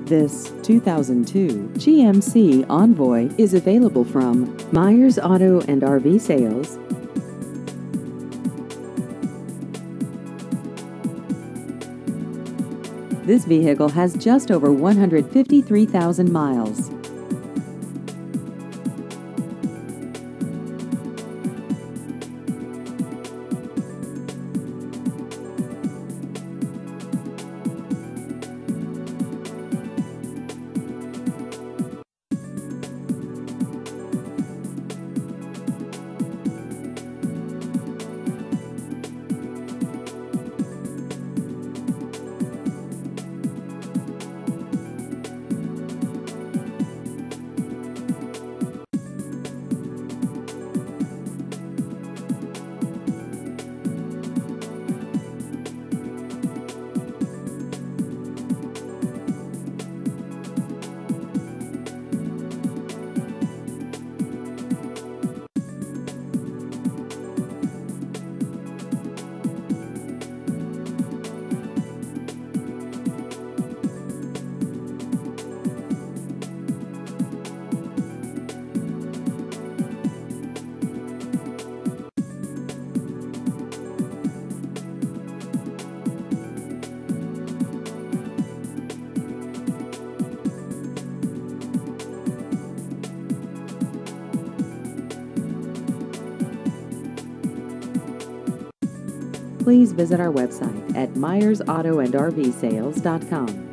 This 2002 GMC Envoy is available from Myers Auto and RV Sales. This vehicle has just over 153,000 miles. Please visit our website at myersautoandrvsales.com.